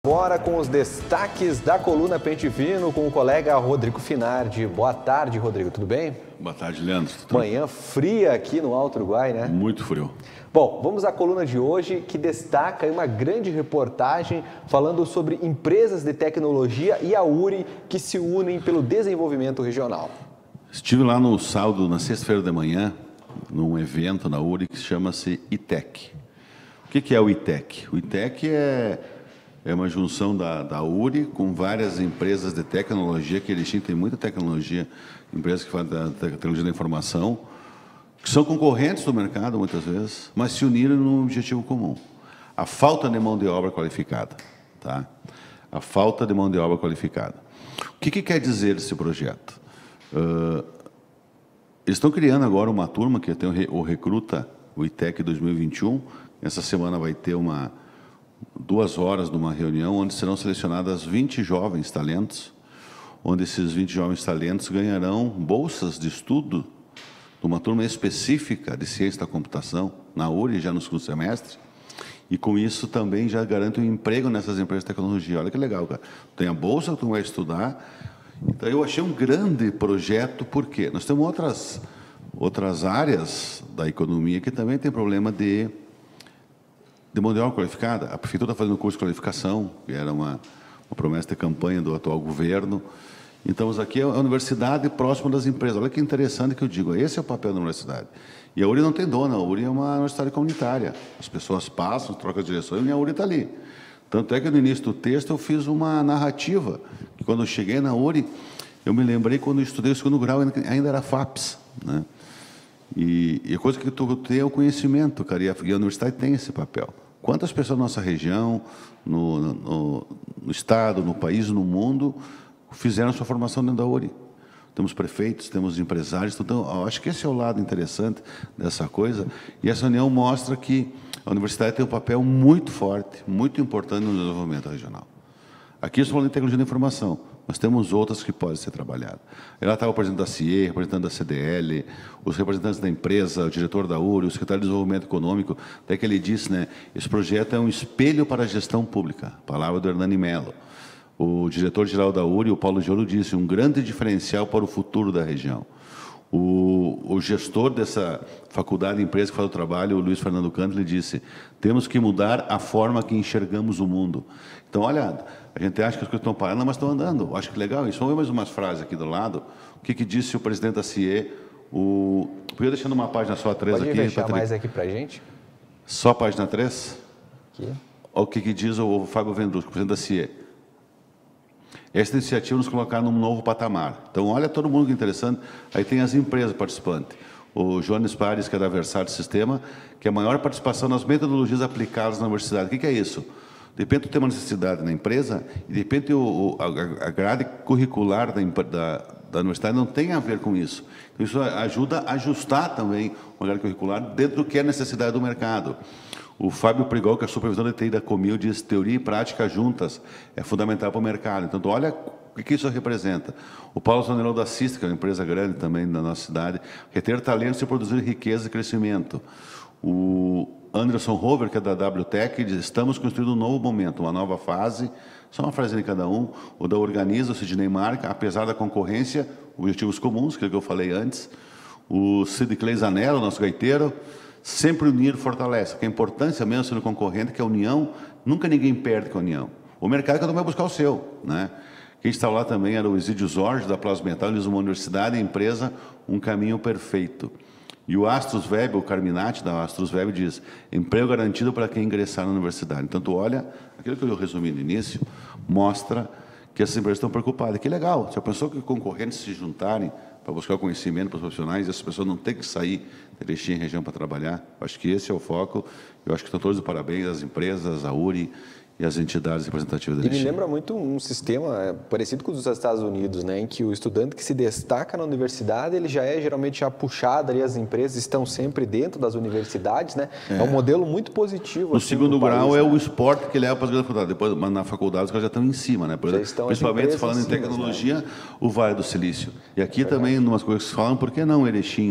Agora com os destaques da coluna Pente Fino com o colega Rodrigo Finardi. Boa tarde, Rodrigo, tudo bem? Boa tarde, Leandro. Manhã fria aqui no Alto Uruguai, né? Muito frio. Bom, vamos à coluna de hoje que destaca uma grande reportagem falando sobre empresas de tecnologia e a URI que se unem pelo desenvolvimento regional. Estive lá no sábado, na sexta-feira de manhã, num evento na URI que chama-se ITEC. O que é o ITEC? O ITEC é uma junção da URI com várias empresas de tecnologia, que eles têm muita tecnologia, empresas que fazem da tecnologia da informação, que são concorrentes do mercado muitas vezes, mas se uniram num objetivo comum: a falta de mão de obra qualificada. Tá? A falta de mão de obra qualificada. O que quer dizer esse projeto? Eles estão criando agora uma turma que tem o Recruta, o ITEC 2021. Essa semana vai ter 2 horas de uma reunião onde serão selecionadas 20 jovens talentos, onde esses 20 jovens talentos ganharão bolsas de estudo de uma turma específica de ciência da computação, na URI, já no segundo semestre, e com isso também já garante um emprego nessas empresas de tecnologia. Olha que legal, cara. Tem a bolsa que tu vai estudar. Então, eu achei um grande projeto, porque nós temos outras áreas da economia que também tem problema de mão de obra qualificada. A prefeitura está fazendo um curso de qualificação, que era uma promessa de campanha do atual governo. Então, aqui é a universidade próxima das empresas. Olha que interessante que eu digo, esse é o papel da universidade. E a URI não tem dona, a URI é uma universidade comunitária. As pessoas passam, trocam as direções e a URI está ali. Tanto é que no início do texto eu fiz uma narrativa, que quando eu cheguei na URI, eu me lembrei quando eu estudei o segundo grau, ainda era FAPES, né? E a coisa que tu tem é o conhecimento, cara, e a universidade tem esse papel. Quantas pessoas na nossa região, no estado, no país, no mundo, fizeram sua formação dentro da URI? Temos prefeitos, temos empresários, então eu acho que esse é o lado interessante dessa coisa, e essa união mostra que a universidade tem um papel muito forte, muito importante no desenvolvimento regional. Aqui estou falando de tecnologia da informação, mas temos outras que podem ser trabalhadas. Ela estava o presidente da CIE, representante da CDL, os representantes da empresa, o diretor da URI, o secretário de Desenvolvimento Econômico, até que ele disse, né, esse projeto é um espelho para a gestão pública, palavra do Hernani Mello. O diretor-geral da URI, o Paulo Giolo, disse, um grande diferencial para o futuro da região. O gestor dessa faculdade, empresa que faz o trabalho, o Luiz Fernando Canto, ele disse, temos que mudar a forma que enxergamos o mundo. Então, olha, a gente acha que as coisas estão parando, mas estão andando. Acho que legal isso. Vamos ver mais umas frases aqui do lado. O que disse o presidente da CIE? Podia deixar numa página só a 3 aqui? Pode deixar mais aqui para a gente? Só a página 3? Aqui. Olha o que diz o Fábio Vendrusco, presidente da CIE. Esta iniciativa nos colocar num novo patamar. Então, olha todo mundo que é interessante. Aí tem as empresas participantes. O Jones Pares, que é da Versátil Sistema, que é a maior participação nas metodologias aplicadas na universidade. O que é isso? De repente, tu tem uma necessidade na empresa e, de repente, a grade curricular da universidade não tem a ver com isso. Então, isso ajuda a ajustar também uma grade curricular dentro do que é a necessidade do mercado. O Fábio Prigol, que é supervisor de TI da Comil, diz que teoria e prática juntas é fundamental para o mercado. Então, olha o que isso representa. O Paulo Zanello da Cista, que é uma empresa grande também da nossa cidade, quer ter talentos e produzir riqueza e crescimento. O Anderson Hover, que é da WTEC, diz, estamos construindo um novo momento, uma nova fase, só uma frase de cada um. O da Organiza, o Sidney Marca, apesar da concorrência, objetivos comuns, que é o que eu falei antes. O Sid Clay Zanello, nosso gaiteiro, sempre unir fortalece, que a importância mesmo sendo concorrente, que a união, nunca ninguém perde com a união. O mercado cada um vai buscar o seu, né? Quem estava lá também era o Exídio Zorge, da Plasmetal, ele diz uma universidade e empresa, um caminho perfeito. E o Astros Web, o Carminati da Astros Web, diz, emprego garantido para quem ingressar na universidade. Então, tu olha, aquilo que eu resumi no início, mostra que essas empresas estão preocupadas. Que legal, se a pessoa que concorrentes se juntarem para buscar o conhecimento para os profissionais, e essas pessoas não têm que sair de Erechim em região para trabalhar. Acho que esse é o foco. Eu acho que estão todos de parabéns, as empresas, a URI e as entidades representativas da Erechim. E me lembra muito um sistema parecido com os dos Estados Unidos, né, em que o estudante que se destaca na universidade, ele já é geralmente já puxado ali, as empresas estão sempre dentro das universidades, né? É um modelo muito positivo. No assim, segundo grau país, é né? o esporte que leva para as faculdades, depois na faculdade os caras já estão em cima, né? Por exemplo, principalmente falando em tecnologia, né? O Vale do Silício. E aqui também, umas coisas que se falam, por que não Erechim?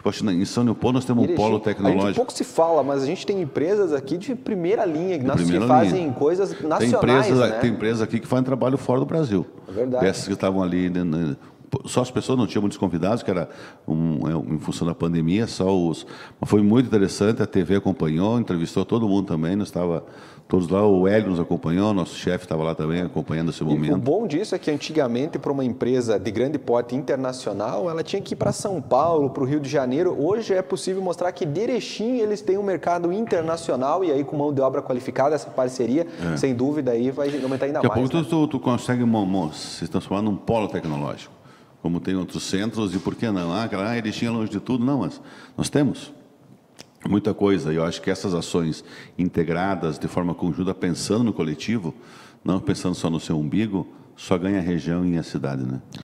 Poxa, em São Leopoldo nós temos um polo A tecnológico. gente pouco se fala, mas a gente tem empresas aqui de primeira linha, que Primeira fazem linha. coisas nacionais, Tem empresas aqui que fazem trabalho fora do Brasil. É verdade. Dessas que estavam ali, né, só as pessoas, não tinham muitos convidados, que era em função da pandemia, mas foi muito interessante, a TV acompanhou, entrevistou todo mundo também, nós estava todos lá, o Hélio nos acompanhou, nosso chefe estava lá também acompanhando esse momento. O bom disso é que antigamente, para uma empresa de grande porte internacional, ela tinha que ir para São Paulo, para o Rio de Janeiro. Hoje é possível mostrar que de Erechim eles têm um mercado internacional, e aí com mão de obra qualificada, essa parceria, sem dúvida, aí vai aumentar ainda mais. Daqui a pouco tu consegue se transformar num polo tecnológico, como tem outros centros, e por que não? Erechim é longe de tudo. Não, mas nós temos muita coisa, e eu acho que essas ações integradas de forma conjunta, pensando no coletivo, não pensando só no seu umbigo, só ganha a região e a cidade, né?